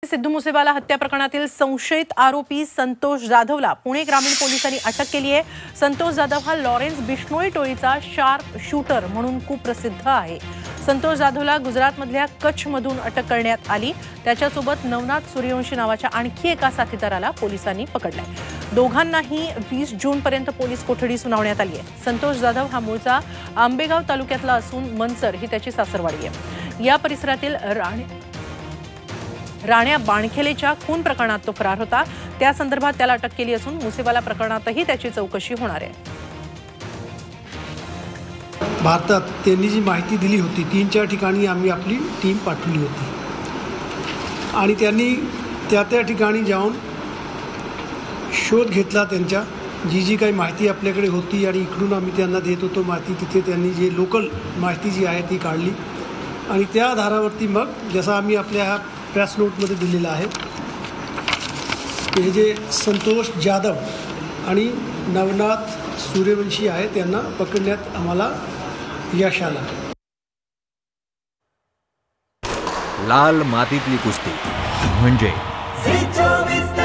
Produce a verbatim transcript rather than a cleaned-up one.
सिद्धू मुसेवाला हत्या प्रकरणातील संशयित आरोपी संतोष जाधवला पुणे ग्रामीण पोलिसांनी अटक केली आहे। संतोष जाधव हा लॉरेन्स बिश्नोई टोळीचा शार्प शूटर म्हणून कुप्रसिद्ध आहे। संतोष जाधवला गुजरातमधल्या कच्छमधून अटक करण्यात आली। त्याच्यासोबत नवनाथ सूर्यवंशी नावाच्या आणखी एका साथीदाराला पोलिसांनी पकडलंय। दोघांनाही वीस जून पर्यंत पोलीस कोठडी सुनावण्यात आली आहे। संतोष जाधव हा मूळचा आंबेगाव तालुक्यातला असून मनसर ही त्याची सासरवाडी आहे। या परिसरातील राणे राण्या बाणखेलेच्या खून प्रकरणात तो फरार होता। त्या संदर्भात त्याला अटक केली असून मुसेवाला प्रकरणातही त्याची चौकशी होणार आहे। भारतात त्यांनी जी माहिती दिली होती तीन चार ठिकाणी आम्ही आपली टीम पाठवली होती आणि त्यांनी त्या त्या ठिकाणी जाऊन शोध घेतला। त्यांच्या जी जी काही माहिती आपल्याकडे होती आणि इकडून आम्ही त्यांना देत होतो माहिती, तिथे त्यांनी जे लोकल माहिती जी आहे ती काढली आणि त्या आधारावरती मग जसं आम्ही आपल्या ह्या प्रेस नोटमध्ये दिलेलं आहे हे जे संतोष जाधव आणि नवनाथ सूर्यवंशी आहे त्यांना पकडण्यात आम्हाला यश आलं। लाल मातीतली कुस्ती म्हणजे